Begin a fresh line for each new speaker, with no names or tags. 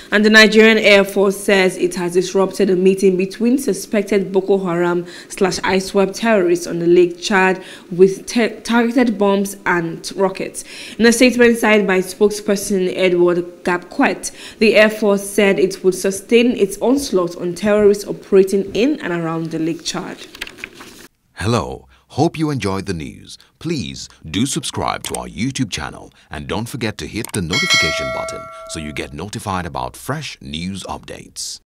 And the Nigerian Air Force says it has disrupted a meeting between suspected Boko Haram / I.S.W.A.P terrorists on the Lake Chad with targeted bombs and rockets. In a statement signed by spokesperson I.S.W.A.P, the Air Force said it would sustain its onslaught on terrorists operating in and around the Lake Chad.
Hello, hope you enjoyed the news. Please do subscribe to our YouTube channel and don't forget to hit the notification button so you get notified about fresh news updates.